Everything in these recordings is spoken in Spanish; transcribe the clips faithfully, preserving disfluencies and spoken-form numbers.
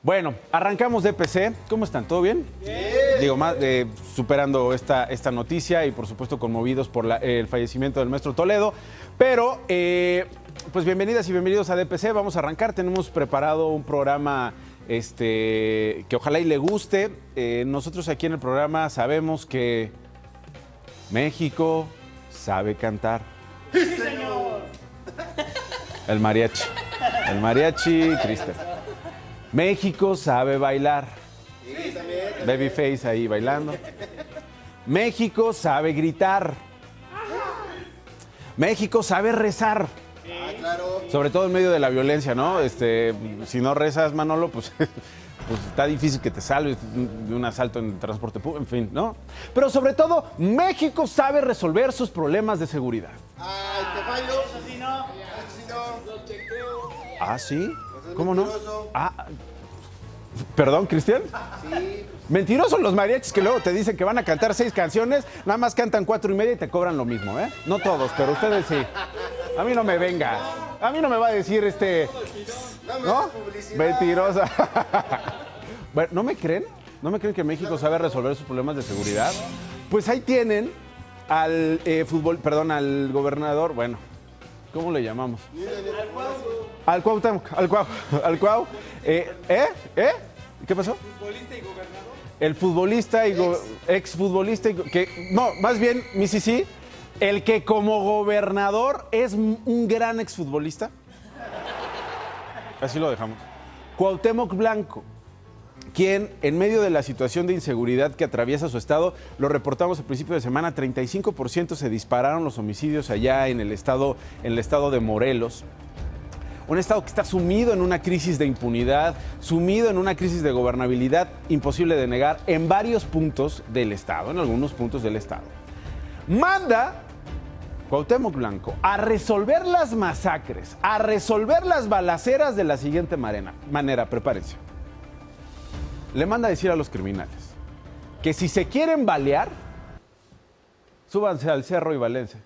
Bueno, arrancamos D P C. ¿Cómo están? ¿Todo bien? Bien. Digo, más, eh, superando esta, esta noticia y por supuesto conmovidos por la, eh, el fallecimiento del maestro Toledo. Pero, eh, pues bienvenidas y bienvenidos a D P C. Vamos a arrancar. Tenemos preparado un programa este, que ojalá y le guste. Eh, nosotros aquí en el programa sabemos que México sabe cantar. ¡Sí, señor! El mariachi. El mariachi, Cristian. México sabe bailar. Sí, también. Babyface ahí bailando. México sabe gritar. México sabe rezar. Ah, claro. Sobre todo en medio de la violencia, ¿no? Este, si no rezas, Manolo, pues, pues está difícil que te salves de un asalto en transporte público, en fin, ¿no? Pero sobre todo, México sabe resolver sus problemas de seguridad. Ay, te fallo. Eso sí no. Eso sí no. Lo chequeo. ¿Ah, sí? Pues ¿Cómo no? mentiroso. Ah, ¿perdón, Cristian? Sí. Mentirosos los mariachis que luego te dicen que van a cantar seis canciones, nada más cantan cuatro y media y te cobran lo mismo, ¿eh? No todos, pero ustedes sí. A mí no me venga. A mí no me va a decir este... No me ¿No? hagas publicidad. Mentirosa. Bueno, ¿no me creen? ¿No me creen que México sabe resolver sus problemas de seguridad? Pues ahí tienen al eh, fútbol, perdón, al gobernador, bueno, ¿cómo le llamamos? Al Cuauhtémoc, al Cuau, al Cuau. Eh, ¿Eh? ¿Eh? ¿Qué pasó? Futbolista y gobernador. El futbolista y go- exfutbolista y go- que no, más bien, mi sí sí, el que como gobernador es un gran exfutbolista. Así lo dejamos. Cuauhtémoc Blanco, quien en medio de la situación de inseguridad que atraviesa su estado, lo reportamos al principio de semana, treinta y cinco por ciento se dispararon los homicidios allá en el estado, en el estado de Morelos. Un estado que está sumido en una crisis de impunidad, sumido en una crisis de gobernabilidad imposible de negar en varios puntos del estado, en algunos puntos del estado. Manda Cuauhtémoc Blanco a resolver las masacres, a resolver las balaceras de la siguiente manera, manera, prepárense. Le manda a decir a los criminales que si se quieren balear, súbanse al cerro y balense.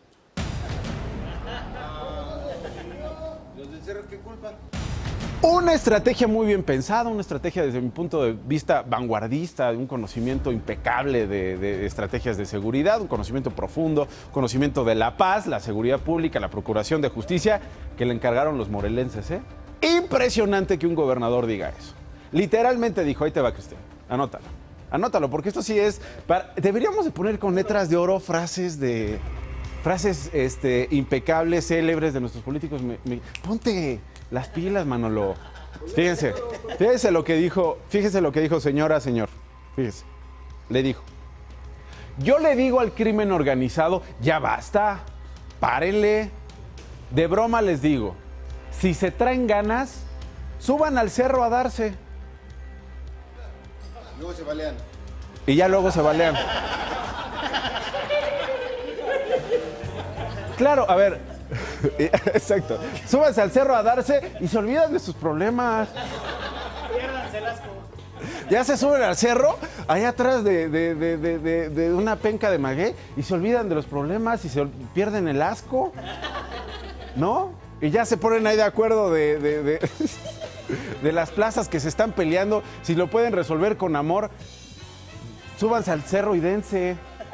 ¿Los del cerro qué culpa? Una estrategia muy bien pensada, una estrategia desde mi punto de vista vanguardista, un conocimiento impecable de, de estrategias de seguridad, un conocimiento profundo, conocimiento de la paz, la seguridad pública, la procuración de justicia, que le encargaron los morelenses, ¿eh? Impresionante que un gobernador diga eso. Literalmente dijo, ahí te va, Cristian, anótalo, anótalo, porque esto sí es, para, deberíamos de poner con letras de oro frases de, frases este, impecables, célebres de nuestros políticos. Me, me, ponte las pilas, Manolo. Fíjense, fíjense lo que dijo, fíjense lo que dijo señora, señor, fíjense, le dijo, yo le digo al crimen organizado, ya basta, párenle, de broma les digo, si se traen ganas, suban al cerro a darse. Luego se balean. Y ya luego se balean. Claro, a ver. Exacto. Súbanse al cerro a darse y se olvidan de sus problemas. Piérdanse el asco. Ya se suben al cerro, allá atrás de, de, de, de, de, de una penca de maguey, y se olvidan de los problemas y se ol- pierden el asco. ¿No? Y ya se ponen ahí de acuerdo de, de, de, de las plazas que se están peleando. Si lo pueden resolver con amor, súbanse al cerro y dense.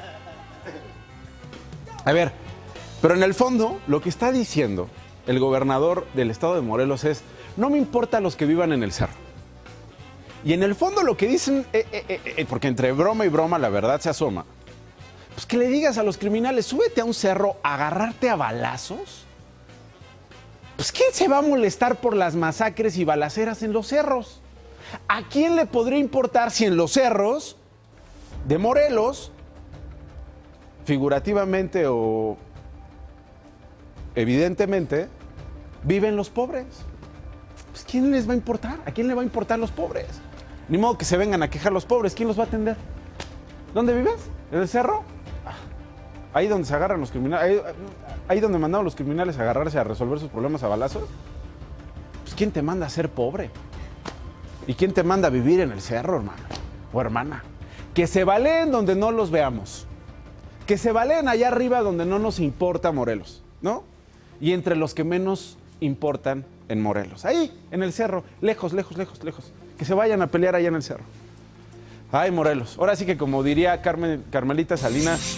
A ver, pero en el fondo, lo que está diciendo el gobernador del estado de Morelos es, no me importa los que vivan en el cerro. Y en el fondo lo que dicen, eh, eh, eh, eh, porque entre broma y broma la verdad se asoma, pues que le digas a los criminales, súbete a un cerro a agarrarte a balazos. Pues ¿quién se va a molestar por las masacres y balaceras en los cerros? ¿A quién le podría importar si en los cerros de Morelos, figurativamente o evidentemente, viven los pobres? Pues ¿quién les va a importar? ¿A quién le va a importar los pobres? Ni modo que se vengan a quejar los pobres. ¿Quién los va a atender? ¿Dónde vives? ¿En el cerro? Ah, ahí donde se agarran los criminales. Ahí, ahí donde mandaron los criminales a agarrarse a resolver sus problemas a balazos. Pues ¿quién te manda a ser pobre? ¿Y quién te manda a vivir en el cerro, hermano? O hermana. Que se baleen donde no los veamos. Que se baleen allá arriba donde no nos importa Morelos, ¿no? Y entre los que menos importan en Morelos. Ahí, en el cerro, lejos, lejos, lejos, lejos. que se vayan a pelear allá en el cerro. Ay, Morelos. Ahora sí que como diría Carmen, Carmelita Salinas.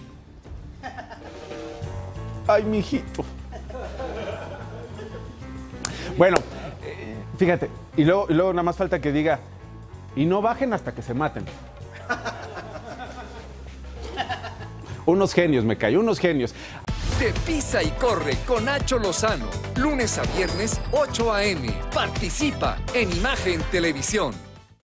Ay, mijito. Bueno, eh, fíjate, y luego, y luego nada más falta que diga, y no bajen hasta que se maten. Unos genios, me cae, unos genios. De Pisa y Corre con Nacho Lozano. Lunes a viernes, ocho a eme. Participa en Imagen Televisión.